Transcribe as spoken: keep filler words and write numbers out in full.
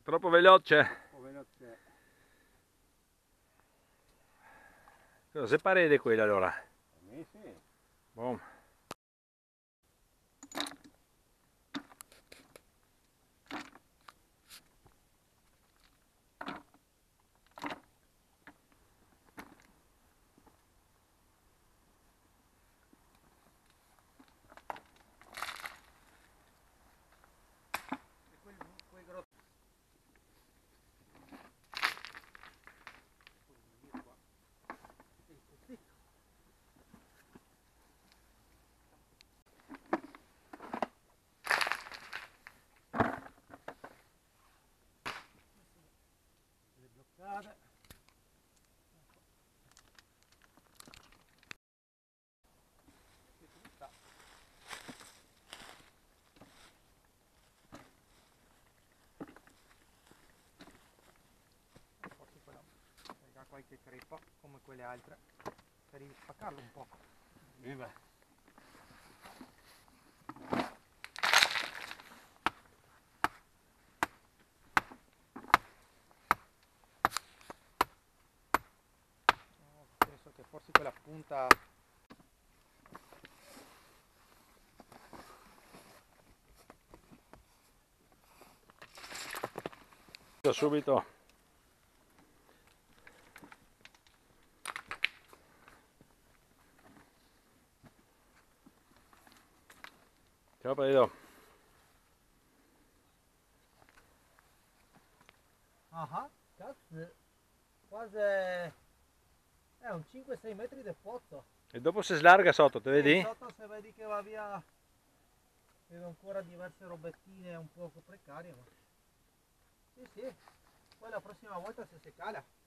Troppo veloce. Troppo veloce. Cosa se parete quella allora? A me sì. Boom. Bloccate. Forse quella ha qualche creppa come quelle altre, per spaccarlo un po'. Viva. Penso che forse quella punta Subito. Ciao Pedro. ah, cazzo, quasi è un cinque sei metri di pozzo. E dopo si slarga sotto, te vedi? Sì, sotto se vedi che va via, vedo ancora diverse robettine un po' precarie, ma sì sì, poi la prossima volta se si cala.